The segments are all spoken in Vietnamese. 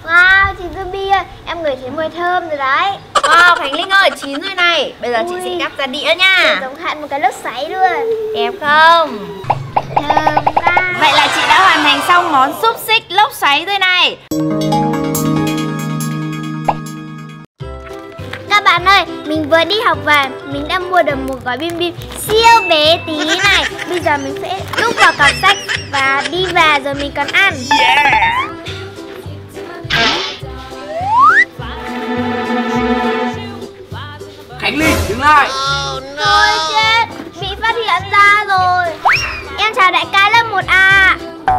Wow, chị Ruby ơi, em ngửi thấy mùi thơm rồi đấy. Wow, Khánh Linh ơi, chín rồi này. Bây giờ chị sẽ gắp ra đĩa nha. Giống hệt một cái nước sấy luôn. Đẹp không? Thơm quá. Vậy là chị đã hoàn thành xong món xúc xích lốc xoáy rồi này. Các bạn ơi, mình vừa đi học về, mình đã mua được một gói bim bim siêu bé tí này. Bây giờ mình sẽ đút vào cặp sách và đi về rồi mình còn ăn. Khánh Linh, đứng lại. Ôi chết, bị phát hiện ra rồi. Em chào đại ca lớp 1A.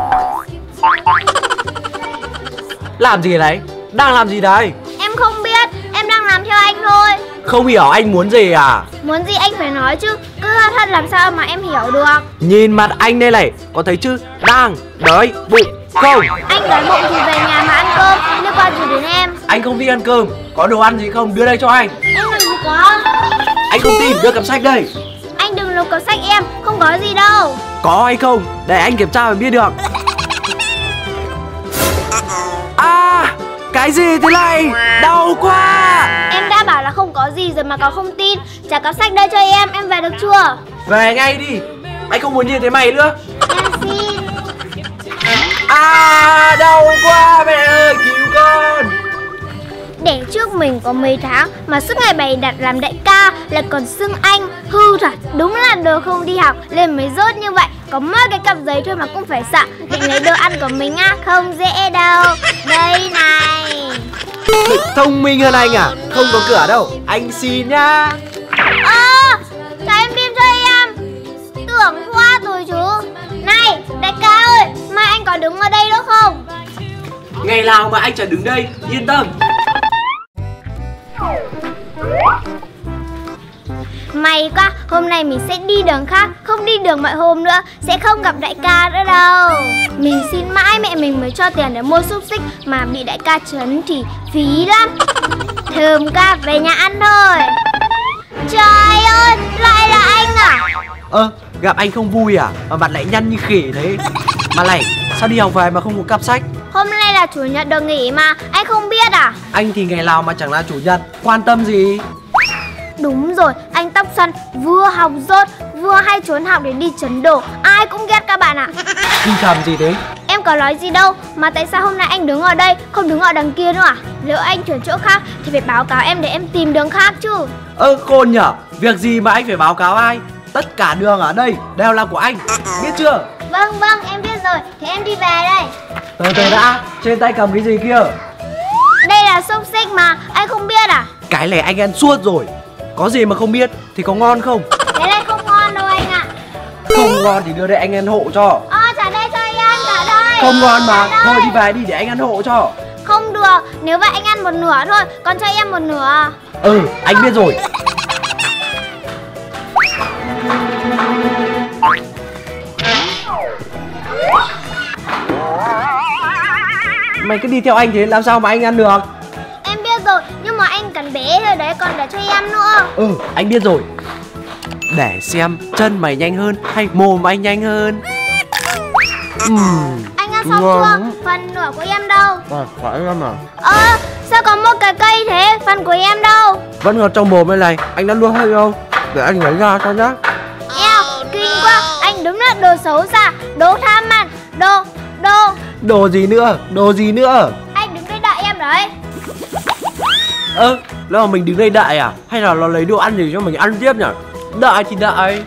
Làm gì đấy? Đang làm gì đấy? Em không biết, em đang làm theo anh thôi. Không hiểu anh muốn gì à? Muốn gì anh phải nói chứ, cứ thật làm sao mà em hiểu được. Nhìn mặt anh đây này, có thấy chứ? Đang đói bụng không? Anh đói bụng thì về nhà mà ăn cơm, liên quan gì đến em? Anh không đi ăn cơm, có đồ ăn gì không? Đưa đây cho anh. Em làm gì có. Anh không tin, đưa cặp sách đây. Anh đừng lục cặp sách em, không có gì đâu. Có hay không? Để anh kiểm tra mà biết được. À, cái gì thế này? Đau quá. Em đã bảo là không có gì rồi mà còn không tin. Trả cặp sách đây cho em về được chưa? Về ngay đi. Anh không muốn nhìn thấy mày nữa. Em xin. À, đau quá mẹ ơi, cứu con. Để trước mình có mấy tháng mà suốt ngày bày đặt làm đại ca là còn xưng anh. Hư thật, đúng là đồ không đi học lên mới dốt như vậy. Có mỗi cái cặp giấy thôi mà cũng phải sợ. Định lấy đồ ăn của mình á, không dễ đâu. Đây này. Thông minh hơn anh à? Không có cửa đâu. Anh xin nhá. Cho em bim cho em. Tưởng qua rồi chứ. Này, đại ca ơi, mai anh có đứng ở đây nữa không? Ngày nào mà anh chẳng đứng đây, yên tâm. May quá, hôm nay mình sẽ đi đường khác, không đi đường mọi hôm nữa, sẽ không gặp đại ca nữa đâu. Mình xin mãi mẹ mình mới cho tiền để mua xúc xích, mà bị đại ca trấn thì phí lắm. Thơm ca, về nhà ăn thôi. Trời ơi, lại là anh à? Gặp anh không vui à? Mà mặt lại nhăn như khỉ thế. Mà này, sao đi học về mà không có cặp sách? Hôm nay là chủ nhật được nghỉ mà, anh không biết à? Anh thì ngày nào mà chẳng là chủ nhật, quan tâm gì? Đúng rồi, anh tóc xoăn vừa học dốt, vừa hay trốn học để đi chấn đồ. Ai cũng ghét các bạn ạ. Thì thầm gì thế? Em có nói gì đâu, mà tại sao hôm nay anh đứng ở đây, không đứng ở đằng kia nữa à? Nếu anh chuyển chỗ khác thì phải báo cáo em để em tìm đường khác chứ. Khôn nhở, việc gì mà anh phải báo cáo ai? Tất cả đường ở đây đều là của anh, biết chưa? Vâng, em biết rồi, thế em đi về đây. Từ đã, trên tay cầm cái gì kia? Đây là xúc xích mà, anh không biết à? Cái này anh ăn suốt rồi. Có gì mà không biết, thì có ngon không? Cái này không ngon đâu anh ạ. Không ngon thì đưa đây anh ăn hộ cho. Trả đây cho anh, trả đây. Không ngon mà, thôi đi về đi để anh ăn hộ cho. Không được, nếu vậy anh ăn một nửa thôi, còn cho em một nửa. Anh biết rồi. Mày cứ đi theo anh thế làm sao mà anh ăn được? Em biết rồi, nhưng mà anh cần bé thôi đấy, còn để cho em nữa. Anh biết rồi. Để xem chân mày nhanh hơn hay mồm anh nhanh hơn. Anh ăn xong chưa? Phần nửa của em đâu? Phải em à? Sao có một cái cây thế? Phần của em đâu? Vẫn còn trong mồm đây này. Anh đã nuốt hay không? Để anh lấy ra cho nhá. Eo, kinh quá. Anh đúng là đồ xấu xa, đồ tham ăn, đồ. Đồ gì nữa? Đồ gì nữa? Anh đứng đây đợi em đấy. Là mình đứng đây đợi à? Hay là nó lấy đồ ăn gì cho mình ăn tiếp nhỉ? Đợi thì đợi.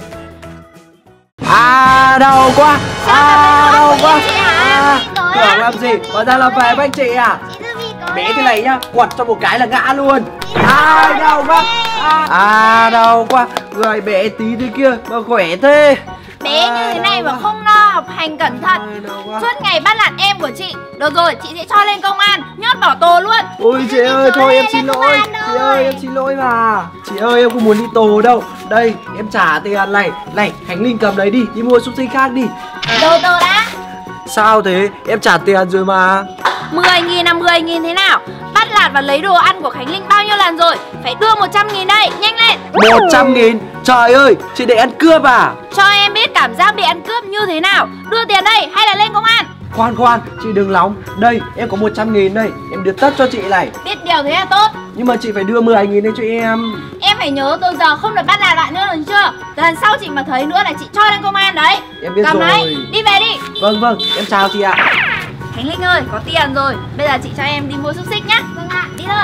Đau quá. Đau quá. Tưởng làm gì? Hóa ra là về với anh chị à? Bé thế này nhá, quật cho một cái là ngã luôn. Đau quá. Đau quá. Người bé tí thế kia mà khỏe thế. Bé như thế này mà không lo học hành cẩn thận, suốt ngày bắt nạt em của chị. Được rồi, chị sẽ cho lên công an, nhốt bỏ tù luôn. Ôi chị ơi, thôi em xin lỗi. Chị ơi, em xin lỗi mà. Chị ơi, em không muốn đi tù đâu. Đây, em trả tiền này. Này, Khánh Linh cầm đấy đi mua xúc xích khác đi. Từ đã. Sao thế? Em trả tiền rồi mà. 10.000 là 10.000 thế nào? Bắt nạt và lấy đồ ăn của Khánh Linh bao nhiêu lần rồi? Phải đưa 100.000 đây, nhanh lên. 100.000? Trời ơi, chị định ăn cướp à? Cho em biết cảm giác bị ăn cướp như thế nào. Đưa tiền đây hay là lên công an? Khoan, chị đừng nóng. Đây, em có 100.000 đây, em đưa tất cho chị này. Biết điều thế là tốt. Nhưng mà chị phải đưa 10.000 đấy cho em. Em phải nhớ từ giờ không được bắt nạt lại nữa rồi chưa? Lần sau chị mà thấy nữa là chị cho lên công an đấy. Em biết cầm rồi. đấy, đi về đi. Vâng, em chào chị ạ. Khánh Linh ơi, có tiền rồi. Bây giờ chị cho em đi mua xúc xích nhá. Vâng ạ. Đi thôi.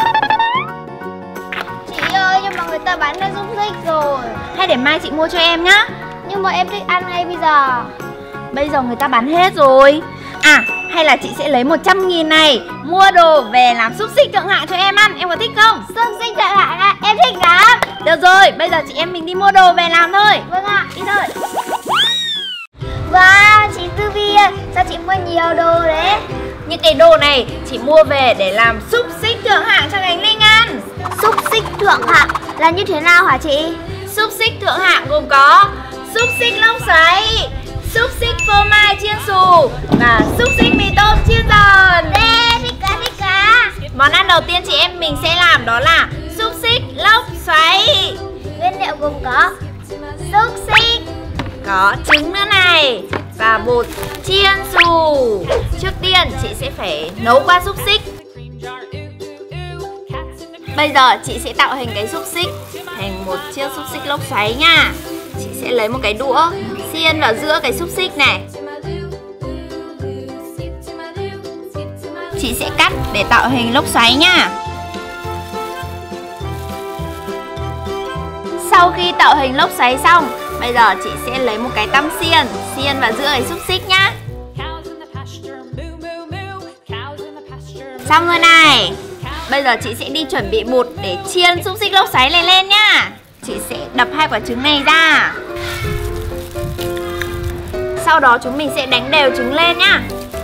Chị ơi, nhưng mà người ta bán ra xúc xích rồi. Hay để mai chị mua cho em nhá. Nhưng mà em thích ăn ngay bây giờ. Bây giờ người ta bán hết rồi. À, hay là chị sẽ lấy 100.000 này mua đồ về làm xúc xích thượng hạng cho em ăn. Em có thích không? Xúc xích thượng hạng ạ, em thích lắm. Được rồi, bây giờ chị em mình đi mua đồ về làm thôi. Vâng ạ. Đi thôi. Wow, chị Tư Vi ơi, sao chị mua nhiều đồ đấy? Những cái đồ này chị mua về để làm xúc xích thượng hạng cho Khánh Linh ăn. Xúc xích thượng hạng là như thế nào hả chị? Xúc xích thượng hạng gồm có xúc xích lốc xoáy, xúc xích phô mai chiên xù và xúc xích mì tôm chiên giòn. Thích cá. Món ăn đầu tiên chị em mình sẽ làm đó là xúc xích lốc xoáy. Nguyên liệu gồm có xúc xích, có trứng nữa này và bột chiên xù. Trước tiên chị sẽ phải nấu qua xúc xích. Bây giờ chị sẽ tạo hình cái xúc xích thành một chiếc xúc xích lốc xoáy nha. Chị sẽ lấy một cái đũa xiên vào giữa cái xúc xích này. Chị sẽ cắt để tạo hình lốc xoáy nha. Sau khi tạo hình lốc xoáy xong, bây giờ chị sẽ lấy một cái tăm xiên vào giữa cái xúc xích nhá. Xong rồi này. Bây giờ chị sẽ đi chuẩn bị bột để chiên xúc xích lốc xoáy này lên nhá. Chị sẽ đập 2 quả trứng này ra. Sau đó chúng mình sẽ đánh đều trứng lên nhá.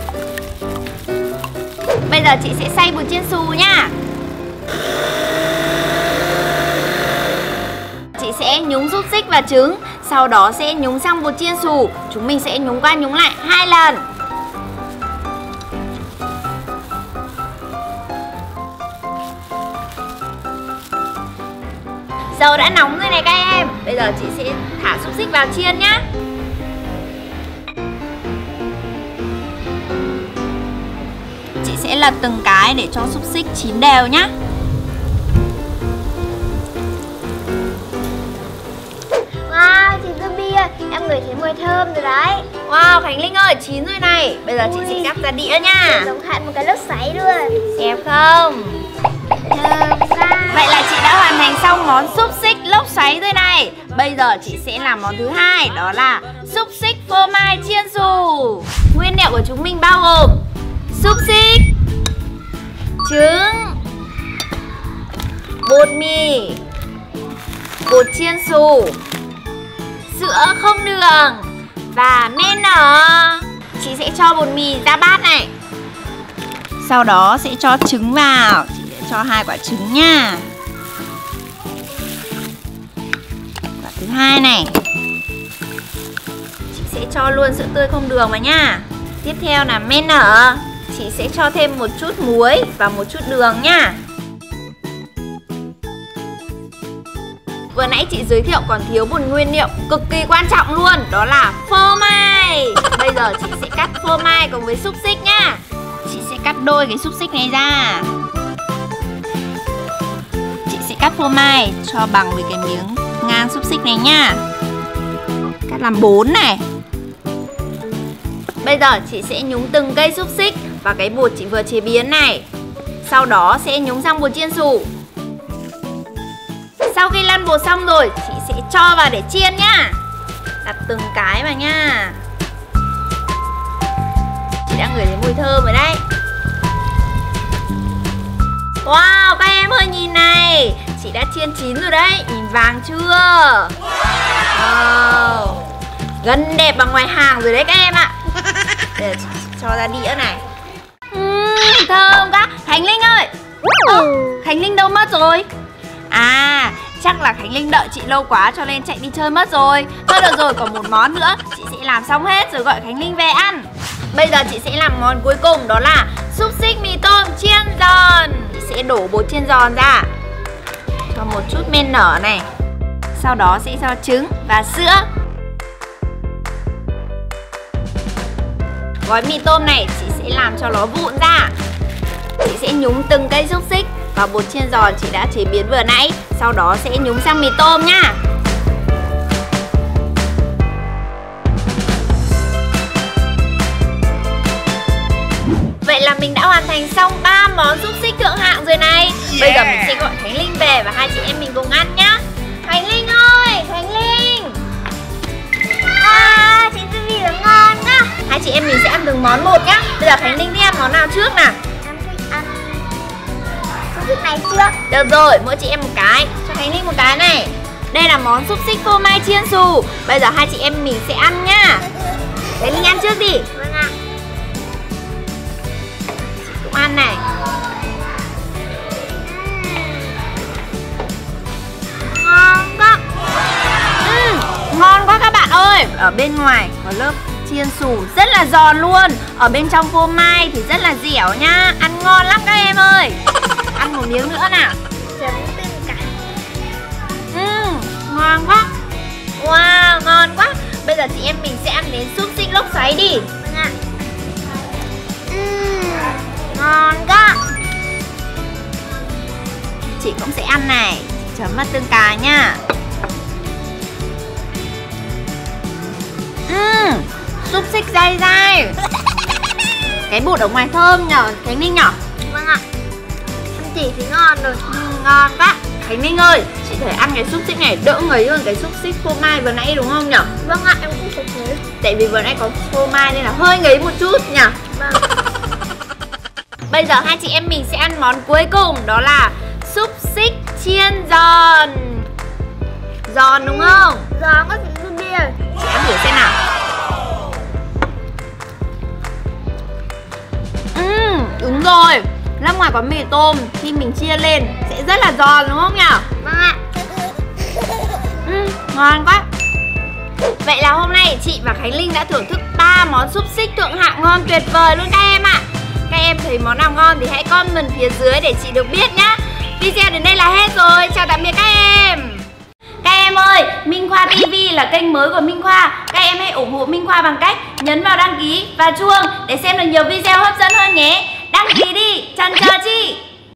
Bây giờ chị sẽ xay bột chiên xù nhá. Chị sẽ nhúng xúc xích và trứng, sau đó sẽ nhúng sang bột chiên xù. Chúng mình sẽ nhúng qua nhúng lại 2 lần. Dầu đã nóng rồi này các em. Bây giờ chị sẽ thả xúc xích vào chiên nhá. Chị sẽ lật từng cái để cho xúc xích chín đều nhá. Wow, chị Tư Vi ơi, em ngửi thấy mùi thơm rồi đấy. Wow, Khánh Linh ơi, chín rồi này. Bây giờ chị sẽ gắp ra đĩa nha. Giống hẳn một cái lốc xoáy luôn. Đẹp không? Thơm quá. Vậy là chị đã hoàn thành xong món xúc xích lốc xoáy rồi này. Bây giờ chị sẽ làm món thứ hai, đó là xúc xích phô mai chiên xù. Nguyên liệu của chúng mình bao gồm xúc xích, trứng, bột mì, bột chiên xù, sữa không đường và men nở. Chị sẽ cho bột mì ra bát này. Sau đó sẽ cho trứng vào. Chị sẽ cho 2 quả trứng nha. Quả thứ hai này. Chị sẽ cho luôn sữa tươi không đường vào nha. Tiếp theo là men nở. Chị sẽ cho thêm một chút muối và một chút đường nha. Vừa nãy chị giới thiệu còn thiếu một nguyên liệu cực kỳ quan trọng luôn, đó là phô mai. Bây giờ chị sẽ cắt phô mai cùng với xúc xích nhá. Chị sẽ cắt đôi cái xúc xích này ra. Chị sẽ cắt phô mai cho bằng với cái miếng ngang xúc xích này nhá. Cắt làm 4 này. Bây giờ chị sẽ nhúng từng cây xúc xích vào cái bột chị vừa chế biến này. Sau đó sẽ nhúng sang bột chiên xù. Sau khi lăn bột xong rồi, chị sẽ cho vào để chiên nhá. Đặt từng cái vào nha. Chị đã ngửi thấy mùi thơm rồi đấy. Wow, các em ơi nhìn này. Chị đã chiên chín rồi đấy. Nhìn vàng chưa? Wow, gần đẹp bằng ngoài hàng rồi đấy các em ạ. Để chị cho ra đĩa này. Thơm quá. Khánh Linh ơi. Khánh Linh đâu mất rồi? À, chắc là Khánh Linh đợi chị lâu quá cho nên chạy đi chơi mất rồi. Thôi được rồi, còn một món nữa. Chị sẽ làm xong hết rồi gọi Khánh Linh về ăn. Bây giờ chị sẽ làm món cuối cùng, đó là xúc xích mì tôm chiên giòn. Chị sẽ đổ bột chiên giòn ra. Cho một chút men nở này. Sau đó sẽ cho trứng và sữa. gói mì tôm này chị sẽ làm cho nó vụn ra. Chị sẽ nhúng từng cây xúc xích vào bột chiên giòn chị đã chế biến vừa nãy. Sau đó sẽ nhúng sang mì tôm nhá. Vậy là mình đã hoàn thành xong 3 món xúc xích thượng hạng rồi này. Bây giờ mình sẽ gọi Khánh Linh về và hai chị em mình cùng ăn nhá. Khánh Linh ơi, Khánh Linh. Chị Tư Vi nó ngon quá. Hai chị em mình sẽ ăn từng món một nhá. Bây giờ Khánh Linh đi ăn món nào trước nào? Em thích ăn xúc xích này trước. Được rồi, mỗi chị em một cái. Cho Khánh Linh một cái này. Đây là món xúc xích phô mai chiên xù. Bây giờ hai chị em mình sẽ ăn nhá. Khánh Linh ăn trước đi. Vâng ạ. Cũng ăn này. Ngon quá. Ngon quá các bạn ơi. Ở bên ngoài có lớp chiên xù rất là giòn luôn. Ở bên trong phô mai thì rất là dẻo nha. Ăn ngon lắm các em ơi. Ăn một miếng nữa nào. Chấm tương cả. Ngon quá. Wow, ngon quá. Bây giờ chị em mình sẽ ăn đến xúc xích lốc xoáy đi. Vâng ạ. Ngon quá. Chị cũng sẽ ăn này. Chấm vào tương cà nha. Xúc xích dai dai. Cái bột ở ngoài thơm nhở Khánh Linh nhở? Vâng ạ. Ăn chỉ thì ngon rồi. Ngon quá. Khánh Linh ơi, chị thấy ăn cái xúc xích này đỡ ngấy hơn cái xúc xích phô mai vừa nãy đúng không nhở? Vâng ạ, em cũng thấy thế. Tại vì vừa nãy có phô mai nên là hơi ngấy một chút nhở? Vâng. Bây giờ hai chị em mình sẽ ăn món cuối cùng, đó là xúc xích chiên giòn. Giòn đúng không? Giòn có chị Tư Vi ơi. Chị ăn thử xem nào. Đúng rồi. Lớp ngoài có mì tôm, khi mình chia lên sẽ rất là giòn đúng không nhỉ? Vâng ạ. Ngon quá. Vậy là hôm nay chị và Khánh Linh đã thưởng thức 3 món xúc xích thượng hạng ngon tuyệt vời luôn các em ạ. Các em thấy món nào ngon thì hãy comment phía dưới để chị được biết nhá. Video đến đây là hết rồi. Chào tạm biệt các em. Các em ơi, Minh Khoa TV là kênh mới của Minh Khoa. Các em hãy ủng hộ Minh Khoa bằng cách nhấn vào đăng ký và chuông để xem được nhiều video hấp dẫn hơn nhé. Đăng ký đi, chần chờ chi.